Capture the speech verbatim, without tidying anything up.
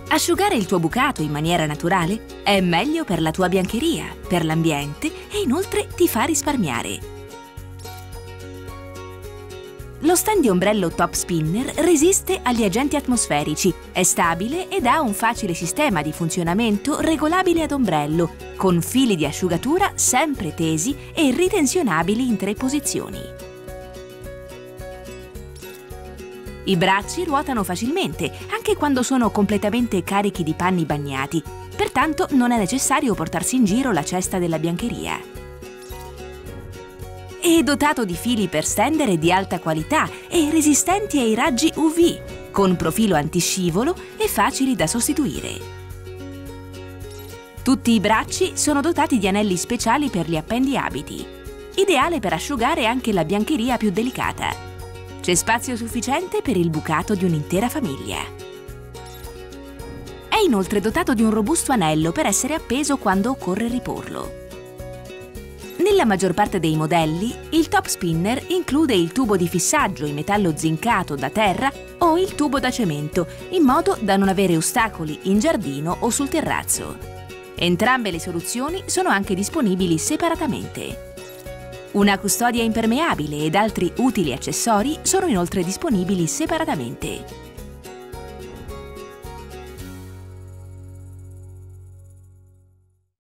Asciugare il tuo bucato in maniera naturale è meglio per la tua biancheria, per l'ambiente e inoltre ti fa risparmiare. Lo stand di ombrello Top Spinner resiste agli agenti atmosferici, è stabile ed ha un facile sistema di funzionamento regolabile ad ombrello, con fili di asciugatura sempre tesi e ritensionabili in tre posizioni. I bracci ruotano facilmente, anche quando sono completamente carichi di panni bagnati, pertanto non è necessario portarsi in giro la cesta della biancheria. È dotato di fili per stendere di alta qualità e resistenti ai raggi U V, con profilo antiscivolo e facili da sostituire. Tutti i bracci sono dotati di anelli speciali per gli appendiabiti, ideale per asciugare anche la biancheria più delicata. C'è spazio sufficiente per il bucato di un'intera famiglia. È inoltre dotato di un robusto anello per essere appeso quando occorre riporlo. Nella maggior parte dei modelli, il Top Spinner include il tubo di fissaggio in metallo zincato da terra o il tubo da cemento, in modo da non avere ostacoli in giardino o sul terrazzo. Entrambe le soluzioni sono anche disponibili separatamente. Una custodia impermeabile ed altri utili accessori sono inoltre disponibili separatamente.